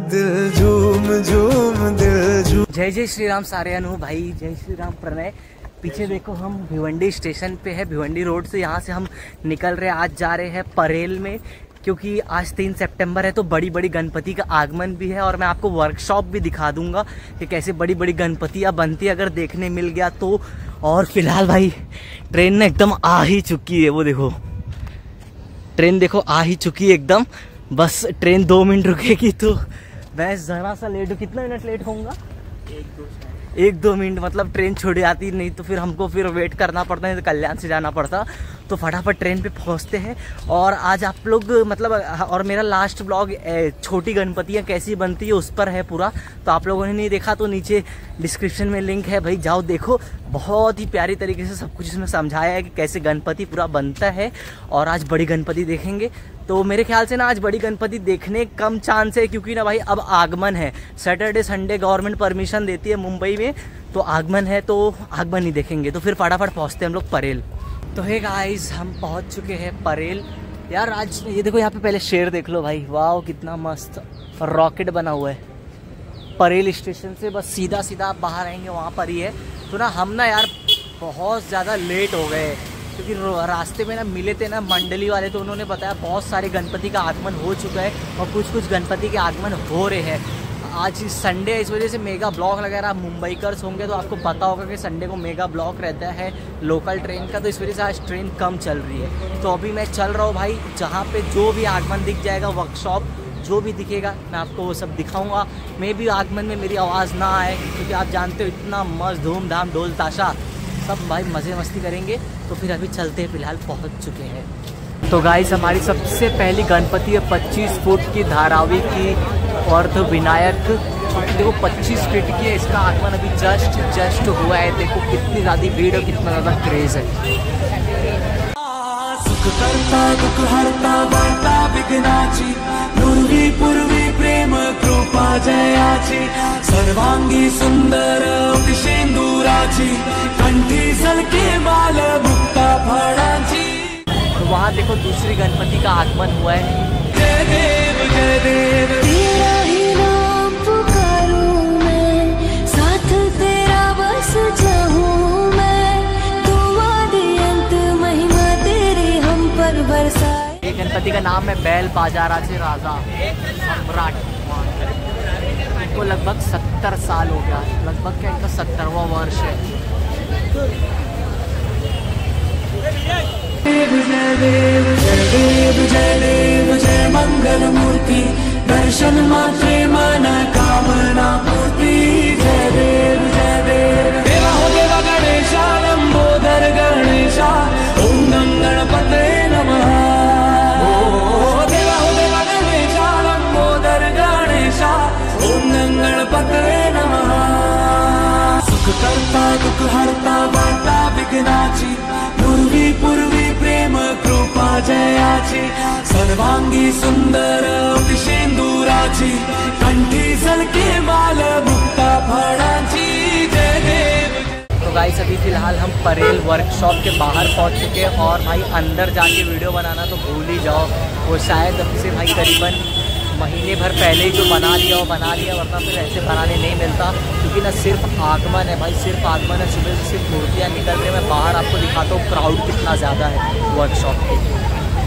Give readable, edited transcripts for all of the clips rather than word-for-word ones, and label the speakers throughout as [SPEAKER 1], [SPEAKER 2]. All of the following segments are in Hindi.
[SPEAKER 1] दिल झूम झूम दिल झूम।
[SPEAKER 2] जय जय श्री राम सारेनु भाई, जय श्री राम प्रणय। पीछे देखो हम भिवंडी स्टेशन पे है, भिवंडी रोड से यहाँ से हम निकल रहे हैं। आज जा रहे हैं परेल में, क्योंकि आज 3 सितंबर है तो बड़ी बड़ी गणपति का आगमन भी है। और मैं आपको वर्कशॉप भी दिखा दूंगा कि कैसे बड़ी बड़ी गणपतियाँ बनती है, अगर देखने मिल गया तो। और फिलहाल भाई ट्रेन ना एकदम आ ही चुकी है, वो देखो ट्रेन देखो आ ही चुकी है एकदम। बस ट्रेन 2 मिनट रुकेगी तो मैं ज़रा सा लेट हूँ। कितना मिनट लेट होऊंगा? 1-2 मिनट, मतलब ट्रेन छूट जाती, नहीं तो फिर हमको फिर वेट करना पड़ता है, तो कल्याण से जाना पड़ता। तो फटाफट ट्रेन पे पहुंचते हैं। और आज आप लोग मतलब, और मेरा लास्ट ब्लॉग छोटी गणपतियाँ कैसी बनती है उस पर है पूरा, तो आप लोगों ने नहीं देखा तो नीचे डिस्क्रिप्शन में लिंक है भाई, जाओ देखो। बहुत ही प्यारी तरीके से सब कुछ इसमें समझाया है कि कैसे गणपति पूरा बनता है। और आज बड़ी गणपति देखेंगे। तो मेरे ख्याल से ना आज बड़ी गणपति देखने कम चांस है, क्योंकि ना भाई अब आगमन है। सैटरडे संडे गवर्नमेंट परमिशन देती है मुंबई में, तो आगमन है तो आगमन ही देखेंगे। तो फिर फटाफट पहुंचते हैं हम लोग परेल। तो हे गाइस, हम पहुंच चुके हैं परेल। यार आज ये देखो, यहाँ पे पहले शेर देख लो भाई, वाह कितना मस्त रॉकेट बना हुआ है। परेल स्टेशन से बस सीधा सीधा आप बाहर आएंगे, वहाँ पर ही है। तो ना हम ना यार बहुत ज़्यादा लेट हो गए, क्योंकि रास्ते में ना मिले थे ना मंडली वाले, तो उन्होंने बताया बहुत सारे गणपति का आगमन हो चुका है और कुछ गणपति के आगमन हो रहे हैं। आज संडे है, इस वजह से मेगा ब्लॉक वगैरह मुंबईकर्स होंगे तो आपको पता होगा कि संडे को मेगा ब्लॉक रहता है लोकल ट्रेन का, तो इस वजह से आज ट्रेन कम चल रही है। तो अभी मैं चल रहा हूँ भाई, जहाँ पे जो भी आगमन दिख जाएगा, वर्कशॉप जो भी दिखेगा मैं आपको वो सब दिखाऊंगा। मैं भी आगमन में मेरी आवाज़ ना आए, क्योंकि आप जानते हो इतना मस्त धूमधाम ढोल ताशा सब भाई मज़े मस्ती करेंगे। तो फिर अभी चलते हैं, फिलहाल पहुंच चुके हैं। तो गाइस हमारी सबसे पहली गणपति है 25 फुट की धारावी की अर्ध विनायक। देखो 25 फीट की है, इसका आगमन अभी जस्ट हुआ है। देखो कितनी ज़्यादा भीड़ और कितना ज़्यादा क्रेज है।
[SPEAKER 1] सुख करता दुख हरता वार्ता विघ्नाची, पूर्वी पूर्वी प्रेम कृपा जयाची, सर्वांगी सुंदर शेंदुराची, कंठी सलके माल मुक्ता फळाची।
[SPEAKER 2] तो वहाँ देखो दूसरी गणपति का आगमन हुआ है।
[SPEAKER 1] जय देव जय देव,
[SPEAKER 3] तेरा ही नाम पुकारूं मैं, साथ तेरा बस चाहूं मैं, तुम आदि अंत महिमा तेरी हम पर बरसाए।
[SPEAKER 2] ये गणपति का नाम है बैल बाजाराचे राजा सम्राट। इनको लगभग 70 साल हो गया, लगभग क्या इनका 70वां वर्ष है।
[SPEAKER 1] देव जय देव जय देव जय देव जय मंगल मूर्ति, दर्शन मात्रे मन कामना पूर्ति। जय देव जय देव, देवा हो देवा गणेशा, लंबोदर गणेशा, ओम गं गणपते नमः। ओ देवा हो देवा गणेशा, लंबोदर गणेशा, ओम गं गणपते नमः। सुख करता दुख हरता वार्ता विघ्नाची, पूर्वी पूर्वी प्रेम कृपा जयाची, सर्वांगी सुंदर शेंदुराची, कंठी सलके माल मुक्ता फळाची। जय देव।
[SPEAKER 2] तो गाइस अभी फिलहाल हम परेल वर्कशॉप के बाहर पहुंच चुके हैं। और भाई अंदर जाके वीडियो बनाना तो भूल ही जाओ, वो शायद हमसे भाई करीबन महीने भर पहले ही जो बना लिया, वरना फिर ऐसे बनाने नहीं मिलता। क्योंकि ना सिर्फ आगमन है भाई, सिर्फ आगमन है, सुबह से सिर्फ मूर्तियाँ निकल रही है। मैं बाहर आपको दिखाता हूँ क्राउड कितना ज़्यादा है वर्कशॉप के।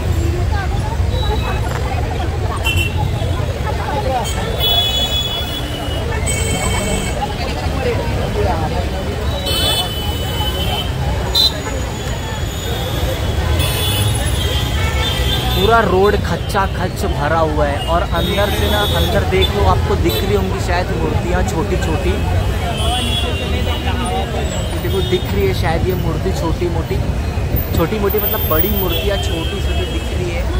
[SPEAKER 2] पूरा रोड खच्चा खच भरा हुआ है। और अंदर से ना, अंदर देख लो, आपको दिख रही होंगी शायद मूर्तियाँ छोटी छोटी, देखो दिख रही है शायद ये मूर्ति छोटी मोटी मतलब बड़ी मूर्तियाँ छोटी छोटी दिख रही है।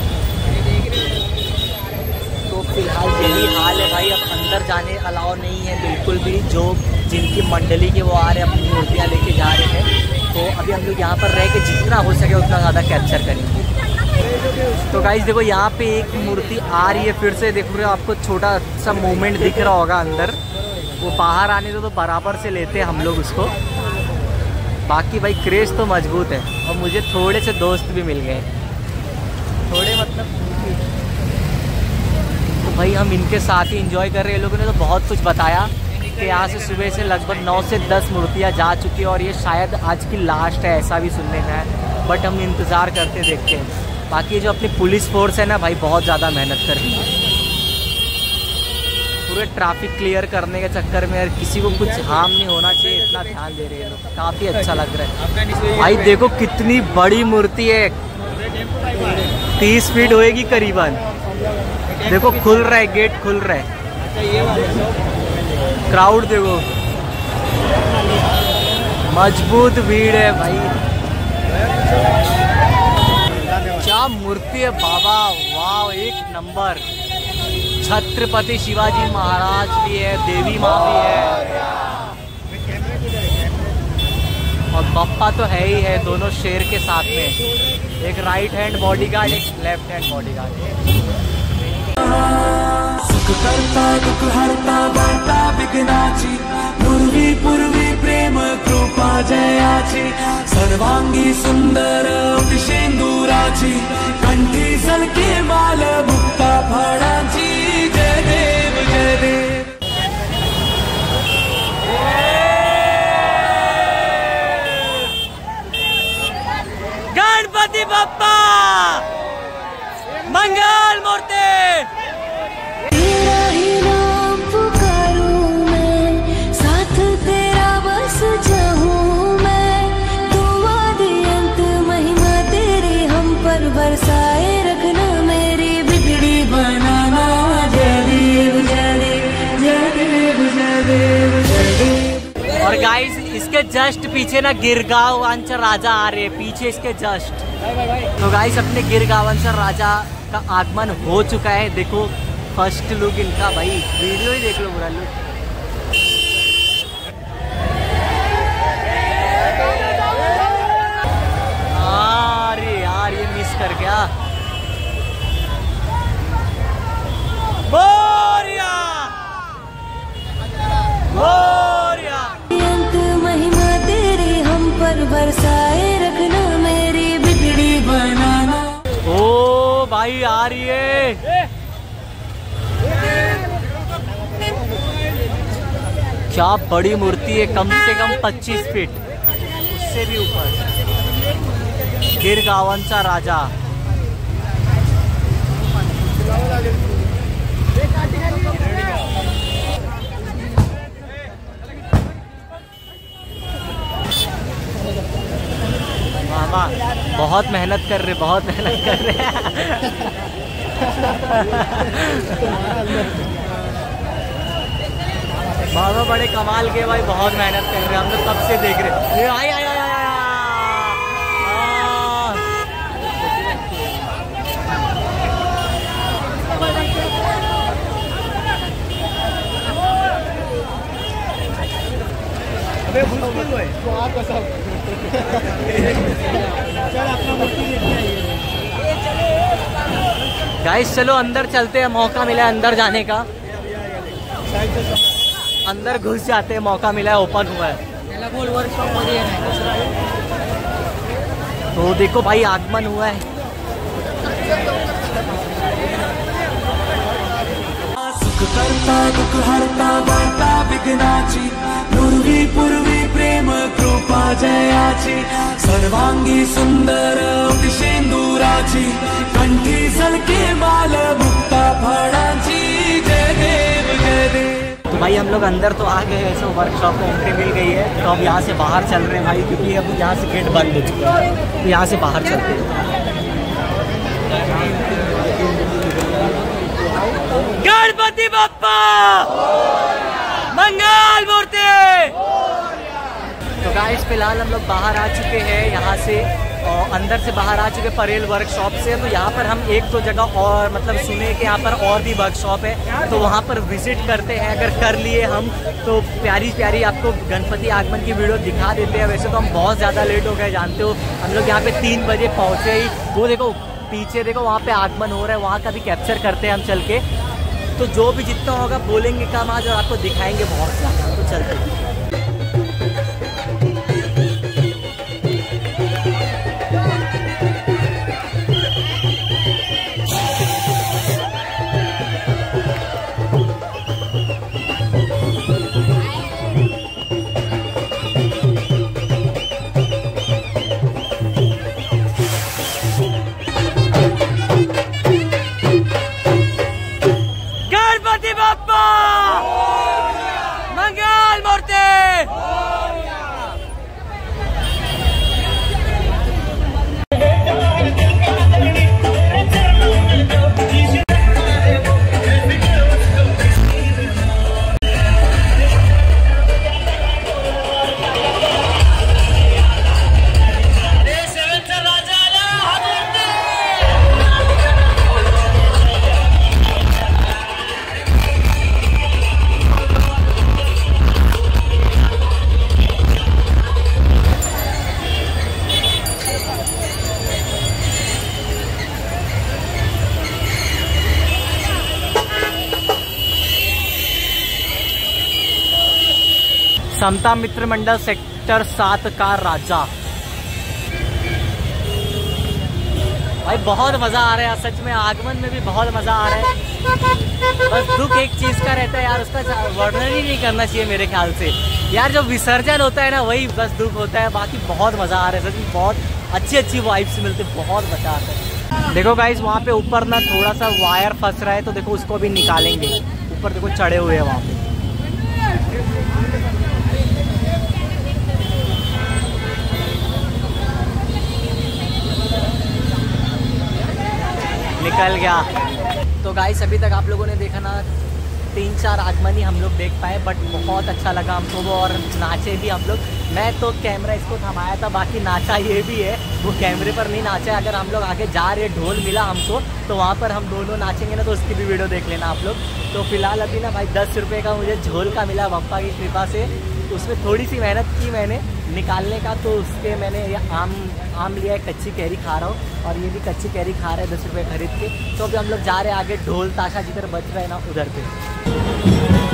[SPEAKER 2] तो फिलहाल यही हाल है भाई, अब अंदर जाने अलाउ नहीं है बिल्कुल भी। जो जिनकी मंडली के वो आ रहे हैं अपनी मूर्तियाँ लेके जा रहे हैं। तो अभी हम लोग यहाँ पर रह के जितना हो सके उतना ज़्यादा कैप्चर करेंगे। तो गाइस देखो यहाँ पे एक मूर्ति आ रही है फिर से, देखो आपको छोटा सा मोमेंट दिख रहा होगा अंदर। वो बाहर आने तो बराबर से लेते हैं हम लोग उसको। बाकी भाई क्रेज तो मजबूत है। और मुझे थोड़े से दोस्त भी मिल गए, थोड़े मतलब। तो भाई हम इनके साथ ही इंजॉय कर रहे हैं। ये लोगों ने तो बहुत कुछ बताया कि यहाँ से सुबह से लगभग 9 से 10 मूर्तियाँ जा चुकी है और ये शायद आज की लास्ट है, ऐसा भी सुनने में है। बट हम इंतज़ार करते देखते हैं। बाकी जो अपनी पुलिस फोर्स है ना भाई, बहुत ज़्यादा मेहनत कर रही है पूरे ट्रैफिक क्लियर करने के चक्कर में। यार किसी को कुछ हार्म नहीं होना चाहिए, इतना ध्यान दे रहे हैं लोग। काफ़ी अच्छा लग रहा है भाई। देखो कितनी बड़ी मूर्ति है, 30 फीट होएगी करीबन। देखो खुल रहा है, गेट खुल रहा है। क्राउड देखो, मजबूत भीड़ है भाई। क्या मूर्ति है बाबा, वाह एक नंबर। छत्रपति शिवाजी महाराज भी है, देवी माँ भी है और बप्पा तो है ही है, दोनों शेर के साथ में। एक राइट हैंड बॉडीगार्ड, एक लेफ्ट हैंड बॉडीगार्ड।
[SPEAKER 1] सुख करता दुख हरता वार्ता विघ्नाची, पूर्वी पूर्वी प्रेम कृपा जयाची, सर्वांगी सुंदर शेंदुराची, कंठी सलके माल मुक्ता फळाची। जय देव जय देव।
[SPEAKER 2] गणपति बप्पा मंगल मूर्ति।
[SPEAKER 3] तेरा ही नाम पुकारूं मैं, साथ तेरा बस चाहूं मैं। दुआ दे अंत महिमा तेरी हम पर बरसाए रखना, मेरी बिगड़ी बनाना। जय देव जय देव जय देव जय देव जय देव।
[SPEAKER 2] और गाइस इसके जस्ट पीछे ना गिरगांवचर राजा आ रहे हैं, पीछे इसके जस्ट। तो गाइस अपने गिरगांवचर राजा का आगमन हो चुका है। देखो फर्स्ट लुक इनका, भाई वीडियो ही देख लो पूरा लुक। अरे यार ये मिस कर गया। बोरिया बोरिया।
[SPEAKER 3] अंत महिमा तेरी हम पर बरसाए रखना, मेरी बिगड़ी बनाना।
[SPEAKER 2] ओ भाई आ रही है। क्या बड़ी मूर्ति है, कम से कम 25 फीट, उससे भी ऊपर। गिरगांवचा राजा। मामा बहुत मेहनत कर रहे, बहुत मेहनत कर रहे हैं। मामा बड़े कमाल के भाई, बहुत मेहनत कर रहे हैं। हम लोग कब से देख रहे हैं। आई आई आई आई गाइस चलो अंदर चलते हैं, मौका मिला है अंदर जाने का। अंदर घुस जाते हैं, मौका मिला है, ओपन हुआ है। तो देखो भाई आगमन हुआ है।
[SPEAKER 1] सुख करता दुख हरता वार्ता विघ्नाची, पूर्वी पूर्वी प्रेम कृपा जयाची, सर्वांगी सुंदर शेंदुराची, कंठी सलके माल मुक्ता फळाची। जय देव जय देव।
[SPEAKER 2] तो भाई हम लोग अंदर तो आ गए, ऐसे वर्कशॉप में एंट्री मिल गई है। तो अब यहाँ से बाहर चल रहे हैं भाई, क्योंकि अब यहाँ से गेट बंद हो चुका है। तो यहाँ से बाहर चलते हैं। गणपति बप्पा मंगल मूर्ति। तो गाइस फिलहाल हम लोग बाहर आ चुके हैं यहाँ से, और अंदर से बाहर आ चुके परेल वर्कशॉप से। तो यहाँ पर हम एक दो जगह और मतलब सुने कि यहाँ पर और भी वर्कशॉप है, तो वहाँ पर विजिट करते हैं। अगर कर लिए हम तो प्यारी प्यारी आपको गणपति आगमन की वीडियो दिखा देते हैं। वैसे तो हम बहुत ज़्यादा लेट हो गए, जानते हो। हम लोग यहाँ पे 3 बजे पहुँचे ही। वो देखो पीछे देखो, वहाँ पे आगमन हो रहा है, वहाँ का भी कैप्चर करते हैं हम चल के। तो जो भी जितना होगा बोलेंगे कम आज, और आपको दिखाएंगे बहुत ज़्यादा। तो चलते हैं। समता मित्र मंडल सेक्टर 7 का राजा। भाई बहुत मजा आ रहा है सच में, आगमन में भी बहुत मजा आ रहा है। बस दुख एक चीज का रहता है यार, उसका वर्णन ही नहीं करना चाहिए मेरे ख्याल से यार। जो विसर्जन होता है ना वही बस दुख होता है, बाकी बहुत मजा आ रहा है सच में। बहुत अच्छी वाइब्स मिलती है, बहुत मजा आता है। देखो गाइस वहाँ पे ऊपर ना थोड़ा सा वायर फंस रहा है, तो देखो उसको भी निकालेंगे। ऊपर देखो चढ़े हुए हैं वहाँ पे। निकल गया। तो गाइस अभी तक आप लोगों ने देखा ना 3-4 आगमन ही हम लोग देख पाए, बट बहुत अच्छा लगा हमको वो, और नाचे भी हम लोग। मैं तो कैमरा इसको थमाया था, बाकी नाचा ये भी है, वो कैमरे पर नहीं नाचा है। अगर हम लोग आगे जा रहे ढोल मिला हमको तो वहाँ पर हम दोनों नाचेंगे ना, तो उसकी भी वीडियो देख लेना आप लोग। तो फिलहाल अभी ना भाई 10 रुपये का मुझे झोल का मिला पप्पा की कृपा से। उसमें थोड़ी सी मेहनत की मैंने निकालने का, तो उसके मैंने ये आम लिया है, कच्ची कैरी खा रहा हूँ, और ये भी कच्ची कैरी खा रहे हैं 10 रुपये खरीद के। तो अभी हम लोग जा रहे हैं आगे, ढोल ताशा जिधर बज रहे हैं ना उधर पे।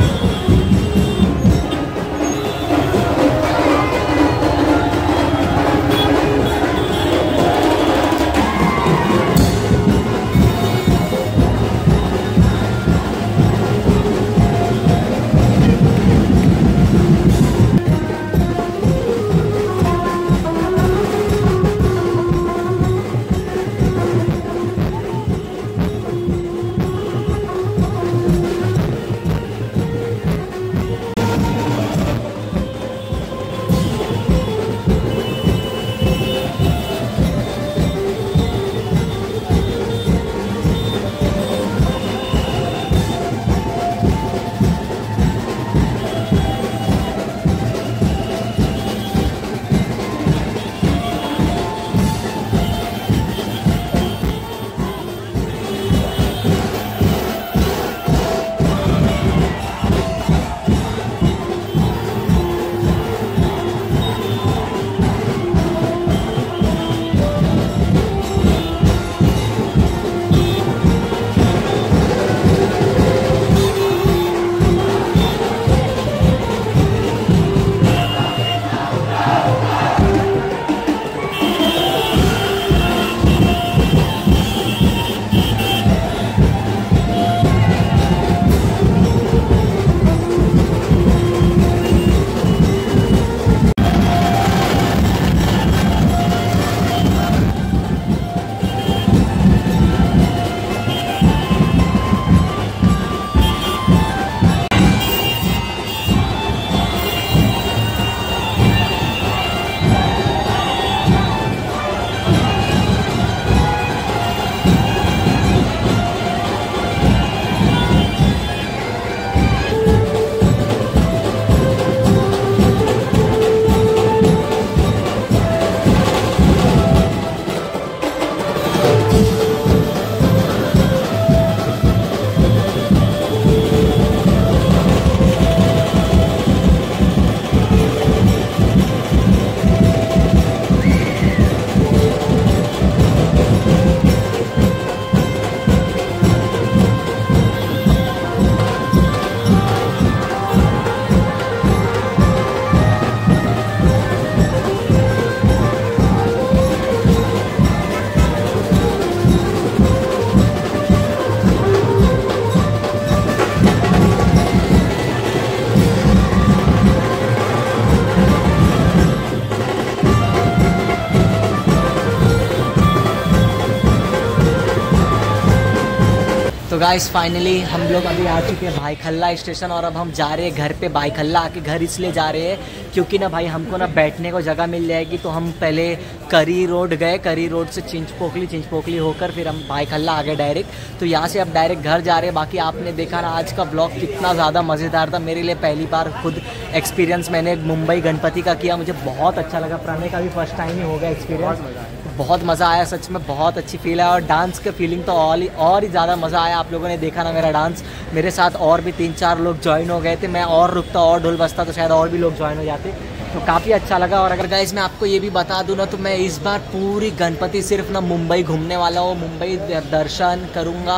[SPEAKER 2] तो गाइस फाइनली हम लोग अभी आ चुके हैं भाईखल्ला स्टेशन, और अब हम जा रहे हैं घर पे। भाईखल्ला आके घर इसलिए जा रहे हैं क्योंकि ना भाई हमको ना बैठने को जगह मिल जाएगी। तो हम पहले करी रोड गए, करी रोड से चिंचपोकली होकर फिर हम भाईखल्ला आ गए डायरेक्ट। तो यहाँ से अब डायरेक्ट घर जा रहे हैं। बाकी आपने देखा ना आज का ब्लॉग कितना ज़्यादा मज़ेदार था। मेरे लिए पहली बार खुद एक्सपीरियंस मैंने मुंबई गणपति का किया, मुझे बहुत अच्छा लगा। प्रणय का भी फर्स्ट टाइम ही हो गया एक्सपीरियंस, बहुत मज़ा आया सच में, बहुत अच्छी फील है। और डांस का फीलिंग तो और ही ज़्यादा मज़ा आया। आप लोगों ने देखा ना मेरा डांस, मेरे साथ और भी 3-4 लोग ज्वाइन हो गए थे। मैं और रुकता और ढोल बजता तो शायद और भी लोग ज्वाइन हो जाते, तो काफ़ी अच्छा लगा। और अगर गाइस मैं आपको ये भी बता दूं ना, तो मैं इस बार पूरी गणपति सिर्फ ना मुंबई घूमने वाला हूँ। मुंबई दर्शन करूँगा,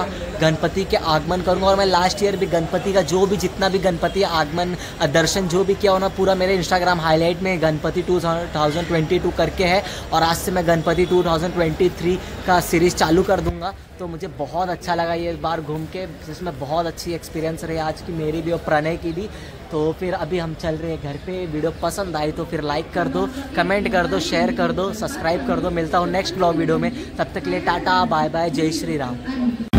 [SPEAKER 2] गणपति के आगमन करूँगा। और मैं लास्ट ईयर भी गणपति का जो भी जितना भी गणपति आगमन दर्शन जो भी किया हो ना, पूरा मेरे इंस्टाग्राम हाईलाइट में गणपति 2022 करके है। और आज से मैं गणपति 2023 का सीरीज़ चालू कर दूँगा। तो मुझे बहुत अच्छा लगा ये बार घूम के, जिसमें बहुत अच्छी एक्सपीरियंस रही आज की मेरी भी और प्रणय की भी। तो फिर अभी हम चल रहे हैं घर पे। वीडियो पसंद आई तो फिर लाइक कर दो, कमेंट कर दो, शेयर कर दो, सब्सक्राइब कर दो। मिलता हूँ नेक्स्ट ब्लॉग वीडियो में, तब तक के लिए टाटा बाय बाय, जय श्री राम।